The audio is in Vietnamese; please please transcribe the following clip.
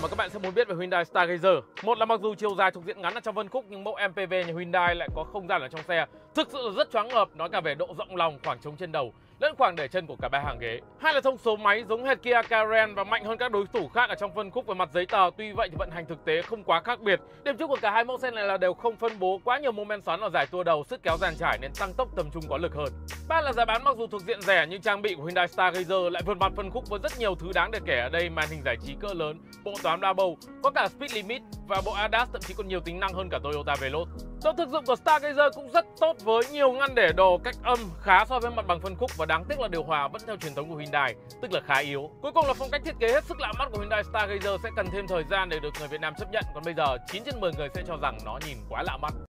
mà các bạn sẽ muốn biết về Hyundai Stargazer. Một là mặc dù chiều dài thuộc diện ngắn ở trong phân khúc nhưng mẫu MPV nhà Hyundai lại có không gian ở trong xe thực sự rất choáng ngợp, nói cả về độ rộng lòng, khoảng trống trên đầu lẫn khoảng để chân của cả ba hàng ghế. Hai là thông số máy giống hệt Kia Carens và mạnh hơn các đối thủ khác ở trong phân khúc về mặt giấy tờ. Tuy vậy thì vận hành thực tế không quá khác biệt. Điểm chung của cả hai mẫu xe này là đều không phân bố quá nhiều mô men xoắn ở giải tua đầu, sức kéo dàn trải nên tăng tốc tầm trung có lực hơn. Ba là giá bán mặc dù thuộc diện rẻ nhưng trang bị của Hyundai Stargazer lại vượt mặt phân khúc với rất nhiều thứ đáng để kể ở đây: màn hình giải trí cỡ lớn, bộ toán đa bầu, có cả speed limit và bộ ADAS thậm chí còn nhiều tính năng hơn cả Toyota Veloz. Độ thực dụng của Stargazer cũng rất tốt với nhiều ngăn để đồ cách âm khá so với mặt bằng phân khúc, và đáng tiếc là điều hòa vẫn theo truyền thống của Hyundai, tức là khá yếu. Cuối cùng là phong cách thiết kế hết sức lạ mắt của Hyundai Stargazer sẽ cần thêm thời gian để được người Việt Nam chấp nhận, còn bây giờ 9 trên 10 người sẽ cho rằng nó nhìn quá lạ mắt.